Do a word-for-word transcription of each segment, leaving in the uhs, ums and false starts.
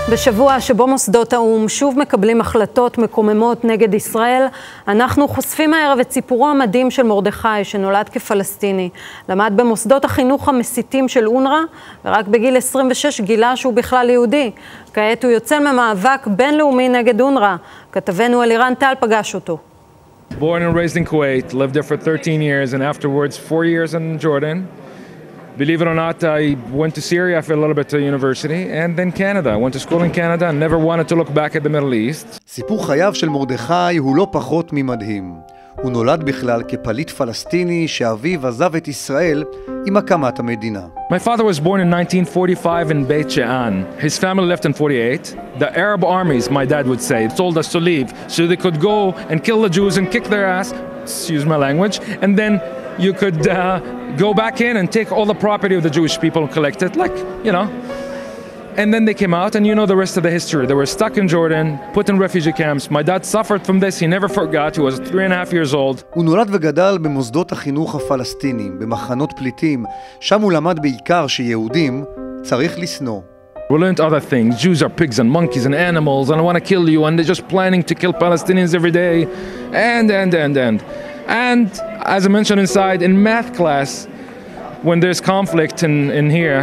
בשבוע שבו מוסדות האו"ם שוב מקבלים החלטות מקוממות נגד ישראל, אנחנו חושפים הערב את סיפורו המדהים של מרדכי, שנולד כפלסטיני. למד במוסדות החינוך המסיתים של אונר"א, ורק בגיל עשרים ושש גילה שהוא בכלל יהודי. כעת הוא יוצא ממאבק בינלאומי נגד אונר"א. כתבנו אלירן טל פגש אותו. Born and raised in Kuwait, lived there for thirteen years, and afterwards four years in Jordan. Believe it or not, I went to Syria for a little bit to university, and then Canada. I went to school in Canada and never wanted to look back at the Middle East. סיפור חייו של מרדכי הוא לא פחות ממדהים. הוא נולד בכלל כפליט פלסטיני שאביו עזב את ישראל עם הקמת המדינה. My father was born in nineteen forty-five in Beit She'an. His family left in forty-eight. The Arab armies, my dad would say, told us to leave so they could go and kill the Jews and kick their ass, excuse my language, and then you could uh, go back in and take all the property of the Jewish people and collect it, like, you know. And then they came out, and you know the rest of the history. They were stuck in Jordan, put in refugee camps. My dad suffered from this. He never forgot. He was three and a half years old. הוא נולד וגדל במוסדות החינוך הפלסטינים, במחנות פליטים. שם הוא למד בעיקר שיהודים צריך לשנוא. We learned other things. Jews are pigs and monkeys and animals, and I want to kill you, and they're just planning to kill Palestinians every day. And, and, and, and. And, as I mentioned inside, in math class, when there's conflict in, in here,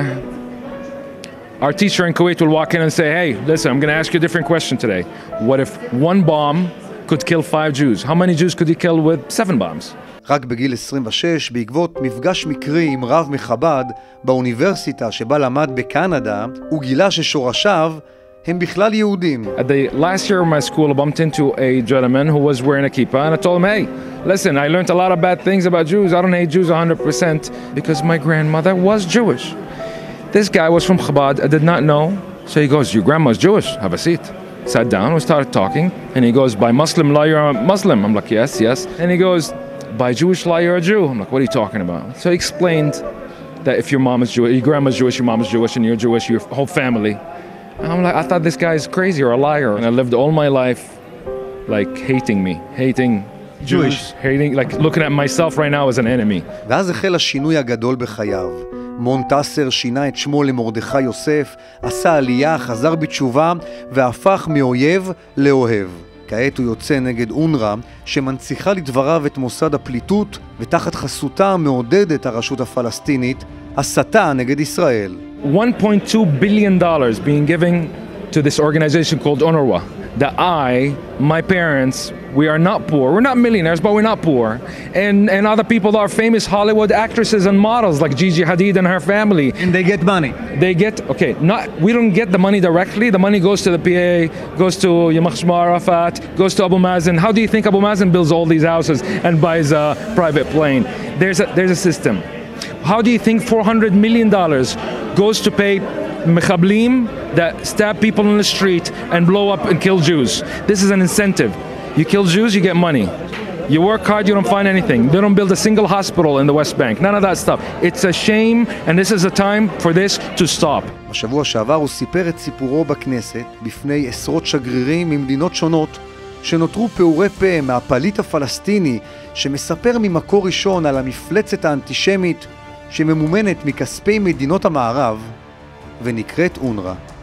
our teacher in Kuwait will walk in and say, hey, listen, I'm going to ask you a different question today. What if one bomb could kill five Jews? How many Jews could he kill with seven bombs? רק בגיל עשרים ושש, בעקבות מפגש מקרי עם רב מחב"ד באוניברסיטה שבה למד בקנדה, הוא גילה ששורשיו הם בכלל יהודים. At the last year of my school, I bumped into a gentleman who was wearing a kippah, and I told him, hey, listen, I learned a lot of bad things about Jews. I don't hate Jews one hundred percent because my grandmother was Jewish. This guy was from Chabad. I did not know. So he goes, your grandma's Jewish. Have a seat. Sat down. We started talking. And he goes, by Muslim law, you're a Muslim. I'm like, yes, yes. And he goes, by Jewish law, you're a Jew. I'm like, what are you talking about? So he explained that if your mom is Jewish, your grandma's Jewish, your mom is Jewish, and you're Jewish, your whole family. And I'm like, I thought this guy's crazy or a liar. And I lived all my life, like, hating me, hating Jewish, hating, like, looking at myself right now as an enemy. ואז החל השינוי הגדול בחייו. מונטסר שינה את שמו למרדכי יוסף, עשה עלייה, חזר בתשובה והפך מאויב לאוהב. כעת הוא יוצא נגד אונר"א, שמנציחה לדבריו את מוסד הפליטות, ותחת חסותה מעודדת הרשות הפלסטינית הסתה נגד ישראל. one point two billion dollars being given to this organization called UNRWA. That I, my parents, we are not poor. We're not millionaires, but we're not poor. And and other people are famous Hollywood actresses and models like Gigi Hadid and her family. And they get money. They get, okay, not, we don't get the money directly. The money goes to the P A, goes to Yamach Arafat, goes to Abu Mazen. How do you think Abu Mazen builds all these houses and buys a private plane? There's a, there's a system. How do you think four hundred million dollars goes to pay Mechablim that stab people in the street and blow up and kill Jews? This is an incentive. You kill Jews, you get money. You work hard, you don't find anything. They don't build a single hospital in the West Bank. None of that stuff. It's a shame, and this is a time for this to stop. בשבוע שעבר הוא סיפר את סיפורו בכנסת בפני עשרות שגרירים ממדינות שונות שנותרו פעורי פה מהפליט הפלסטיני שמספר ממקור ראשון על המפלצת האנטישמית שממומנת מכספי מדינות המערב ונקראת אונר"א.